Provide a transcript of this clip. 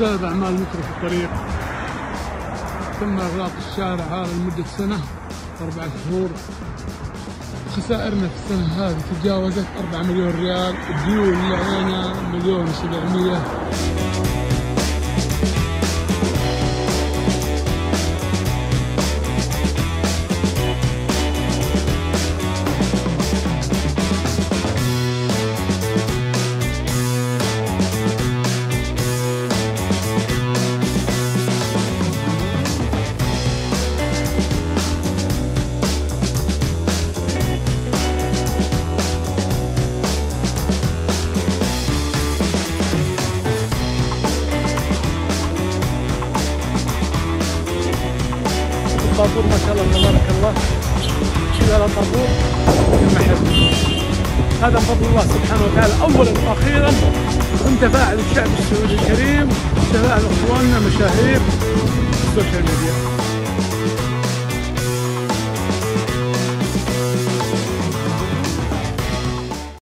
بسبب أعمال مترو في الطريق. تم إغلاق الشارع هذا لمدة سنة 4 شهور. خسائرنا في السنة هذه تجاوزت 4 مليون ريال، الديون اللي علينا 1,700,000. الطابور ما شاء الله تبارك الله، كذا على طابور المحل. هذا من فضل الله سبحانه وتعالى اولا واخيرا، ومن تفاعل الشعب السعودي الكريم، تفاعل اخواننا مشاهير السوشيال ميديا.